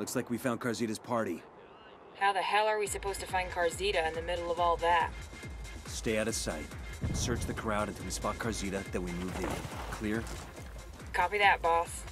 Looks like we found Carzita's party. How the hell are we supposed to find Carzita in the middle of all that? Stay out of sight. Search the crowd until we spot Carzita, then we move in. Clear? Copy that, boss.